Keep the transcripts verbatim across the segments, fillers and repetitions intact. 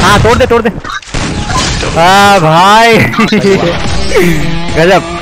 हाँ तोड़ दे तोड़ दे। हाँ भाई गजब।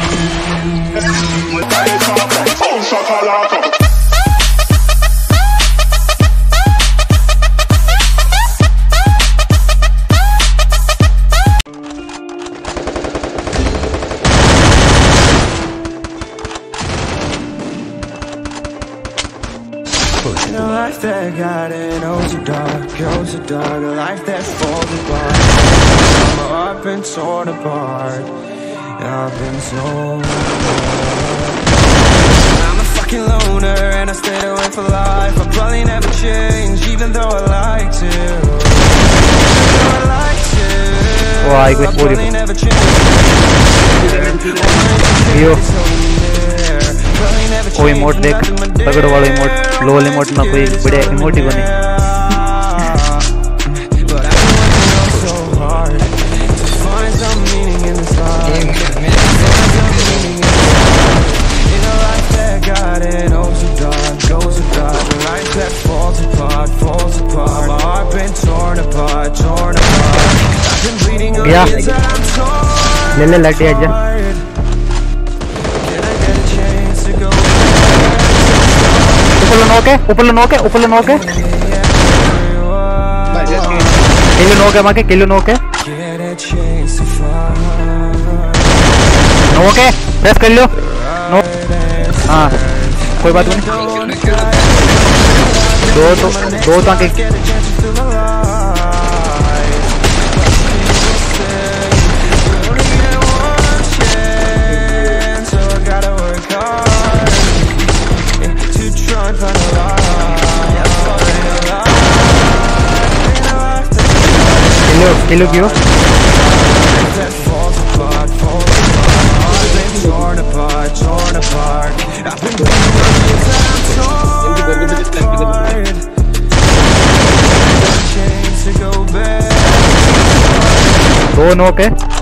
A life that got it, goes so dark, goes so dark. A life that falls apart. I've been torn apart. I've been torn apart. I'm a fucking loner and I stayed away for life. I'll probably never change, even though I like to. Even though I like to. Oh, I got I'll probably never change. Yo oh emote देख, तगड़ वाला emote, लो वाला emote ना कोई बढ़िया emote ही बने। गया ले ले लट जा। ऊपर लो के ऊपर लो के ऊपर लो के किलो नो के मां के किलो नो के नो के प्रेस कर लो नो। हाँ कोई बात नहीं। दो तो दो तो आके किलो क्यों दो नो के